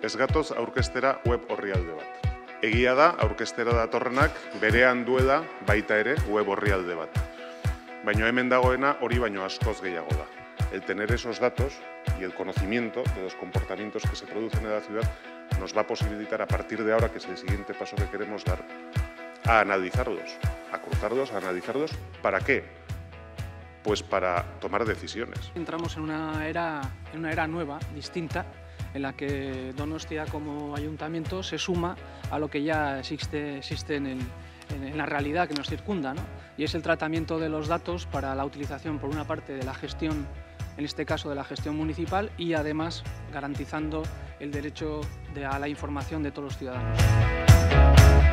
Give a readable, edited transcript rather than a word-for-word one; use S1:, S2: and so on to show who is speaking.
S1: ez gatoz aurkeztera web orrialde bat. Egia da, aurkeztera datorrenak berean duela baita ere web orrialde bat. Baina hemen dagoena hori baino askoz gehiago da. El tener esos datos y el conocimiento de los comportamientos que se producen en la ciudad nos va a posibilitar a partir de ahora, que es el siguiente paso que queremos dar, a analizarlos, a cruzarlos, a analizarlos. ¿Para qué? Pues para tomar decisiones.
S2: Entramos en una era nueva, distinta, en la que Donostia como ayuntamiento se suma a lo que ya existe en la realidad que nos circunda, ¿no? Y es el tratamiento de los datos para la utilización, por una parte, de la gestión, en este caso de la gestión municipal, y además garantizando el derecho a la información de todos los ciudadanos.